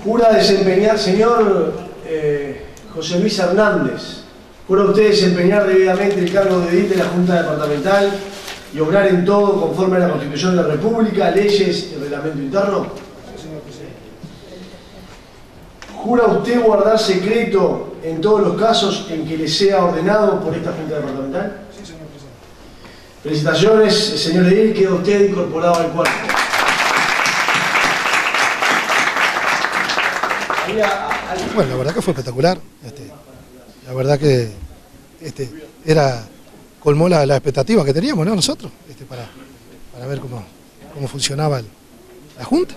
Jura desempeñar, señor José Luis Hernández, jura usted desempeñar debidamente el cargo de edil de la Junta Departamental y obrar en todo conforme a la Constitución de la República, leyes y reglamento interno. Sí, señor presidente. ¿Jura usted guardar secreto en todos los casos en que le sea ordenado por esta Junta Departamental? Sí, señor presidente. Felicitaciones, señor edil, queda usted incorporado al cuarto. Bueno, la verdad que fue espectacular. La verdad que colmó la expectativa que teníamos, ¿no? Nosotros, para ver cómo funcionaba la Junta.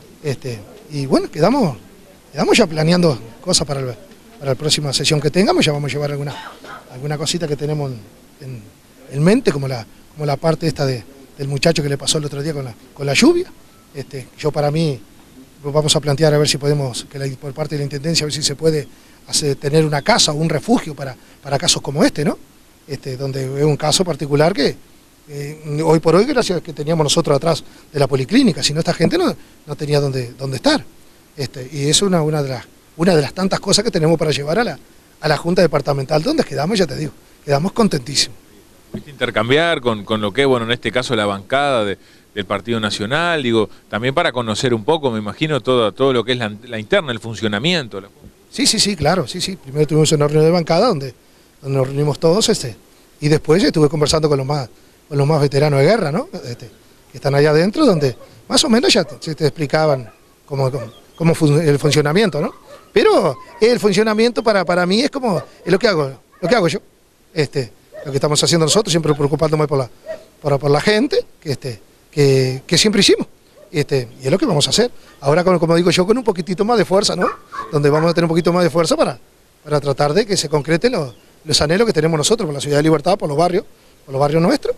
Y bueno, quedamos ya planeando cosas para la próxima sesión que tengamos. Ya vamos a llevar alguna cosita que tenemos en mente, como la parte esta del muchacho que le pasó el otro día con la lluvia. Yo para mí vamos a plantear a ver si podemos, por parte de la Intendencia, a ver si se puede tener una casa o un refugio para casos como ¿no? Donde es un caso particular que hoy por hoy, gracias a que teníamos nosotros atrás de la policlínica, si no esta gente no tenía dónde estar. Y es una de las tantas cosas que tenemos para llevar a la Junta Departamental, donde quedamos, ya te digo, quedamos contentísimos. Intercambiar con lo que es, bueno, en este caso la bancada del Partido Nacional, digo, también para conocer un poco, me imagino, todo lo que es la interna, el funcionamiento. Sí, claro, sí. Primero tuvimos una reunión de bancada donde nos reunimos todos, y después estuve conversando con los más veteranos de guerra, ¿no? Que están allá adentro, donde más o menos ya te explicaban cómo el funcionamiento, ¿no? Pero el funcionamiento para mí es lo que hago yo. Lo que estamos haciendo nosotros, siempre preocupándonos por la gente, que siempre hicimos. Y es lo que vamos a hacer. Ahora, como digo yo, con un poquitito más de fuerza, ¿no? Donde vamos a tener un poquito más de fuerza para tratar de que se concreten los anhelos que tenemos nosotros por la Ciudad de Libertad, por los barrios nuestros.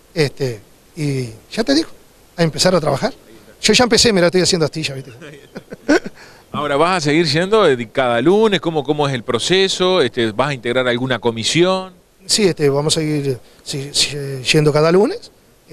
Y ya te digo, a empezar a trabajar. Yo ya empecé, mira, estoy haciendo astilla, ¿viste? Ahora, ¿vas a seguir siendo cada lunes? ¿Cómo es el proceso? ¿Vas a integrar alguna comisión? Sí, vamos a seguir yendo cada lunes,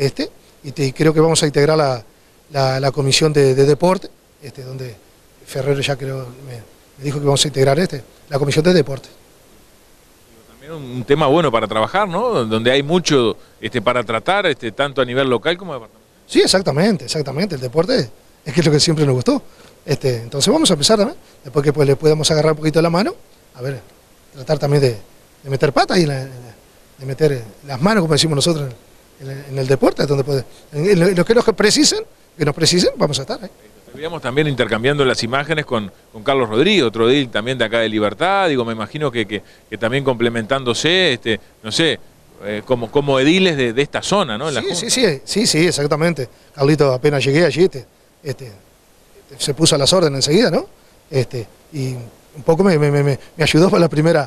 y creo que vamos a integrar la comisión de deporte, donde Ferrero ya creo me dijo que vamos a integrar la comisión de deporte. También un tema bueno para trabajar, ¿no? Donde hay mucho para tratar, tanto a nivel local como departamental. Sí, exactamente, el deporte es que es lo que siempre nos gustó. Entonces vamos a empezar también, después que le podamos agarrar un poquito la mano, a ver, tratar también de meter patas y de meter las manos, como decimos nosotros, en el deporte, donde en lo que nos precisen, vamos a estar. Estuvimos también intercambiando las imágenes con Carlos Rodríguez, otro edil también de acá de Libertad, digo, me imagino que también complementándose, no sé, como ediles de esta zona, ¿no? Sí, exactamente. Carlito, apenas llegué allí, se puso a las órdenes enseguida, ¿no? Y un poco me ayudó para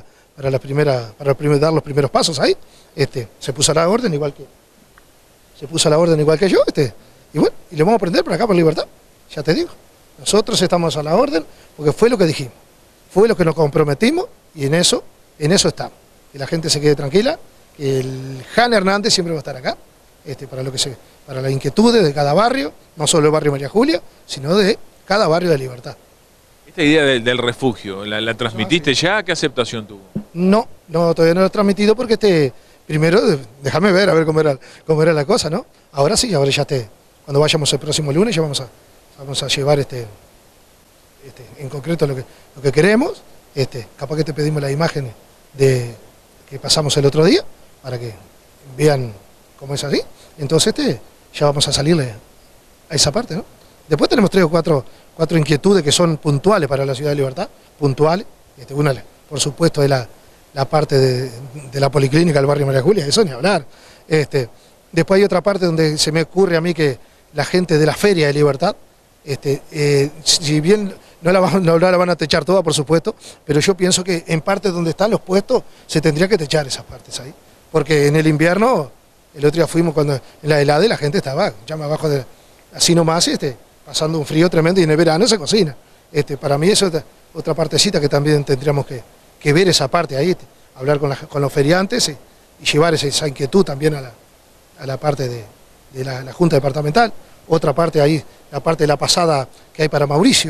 dar los primeros pasos ahí. Se puso a la orden igual que yo, y bueno, y le vamos a aprender por acá por Libertad, ya te digo. Nosotros estamos a la orden porque fue lo que dijimos, fue lo que nos comprometimos y en eso estamos. Que la gente se quede tranquila, que el Jan Hernández siempre va a estar acá, para las inquietudes de cada barrio, no solo el barrio María Julia, sino de cada barrio de Libertad. Esta idea del refugio, ¿la transmitiste ya? ¿Qué aceptación tuvo? No, todavía no lo he transmitido porque primero déjame ver a ver cómo era la cosa, ¿no? Ahora sí, ahora ya cuando vayamos el próximo lunes ya vamos a llevar en concreto lo que queremos. Capaz que te pedimos las imágenes que pasamos el otro día para que vean cómo es así. Entonces ya vamos a salirle a esa parte, ¿no? Después tenemos 3 o 4 inquietudes que son puntuales para la Ciudad de Libertad, puntuales. Una, por supuesto, es la parte de la policlínica del barrio María Julia, eso ni hablar. Después hay otra parte donde se me ocurre a mí que la gente de la Feria de Libertad, si bien no la van a techar toda, por supuesto, pero yo pienso que en parte donde están los puestos se tendría que techar esas partes ahí. Porque en el invierno, el otro día fuimos cuando en la helada y la gente estaba ya más abajo, así nomás, pasando un frío tremendo, y en el verano se cocina. Para mí eso es otra partecita que también tendríamos que ver esa parte ahí, hablar con los feriantes y llevar esa inquietud también a la parte de la Junta Departamental. Otra parte ahí, la parte de la pasada que hay para Mauricio,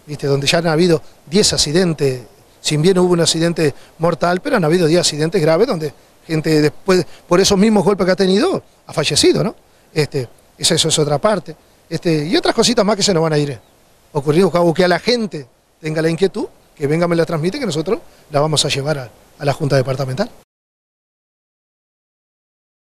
¿viste? Donde ya han habido 10 accidentes, si bien hubo un accidente mortal, pero han habido 10 accidentes graves donde gente después, por esos mismos golpes que ha tenido, ha fallecido, ¿no? Eso es otra parte. Y otras cositas más que se nos van a ir ocurriendo, o que a la gente tenga la inquietud, que venga, me la transmite, que nosotros la vamos a llevar a la Junta Departamental.